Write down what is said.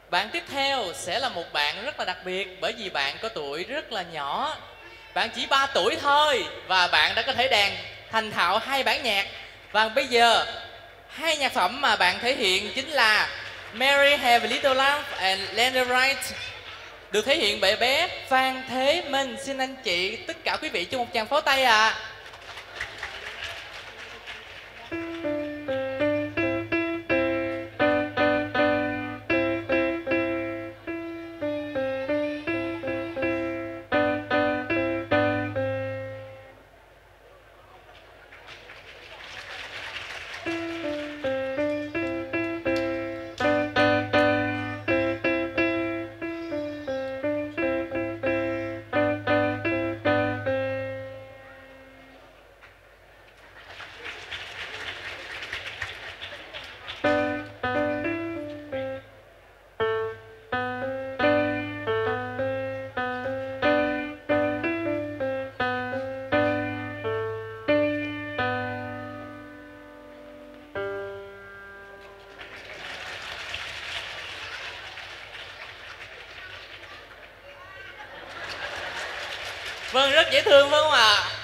Bạn tiếp theo sẽ là một bạn rất là đặc biệt bởi vì bạn có tuổi rất là nhỏ. Bạn chỉ 3 tuổi thôi và bạn đã có thể đàn thành thạo 2 bản nhạc. Và bây giờ 2 nhạc phẩm mà bạn thể hiện chính là Mary Have a Little Lamb and Land Right, được thể hiện bởi bé Phan Thế Minh. Xin anh chị tất cả quý vị cho một tràng pháo tay ạ. Vâng, rất dễ thương phải không ạ?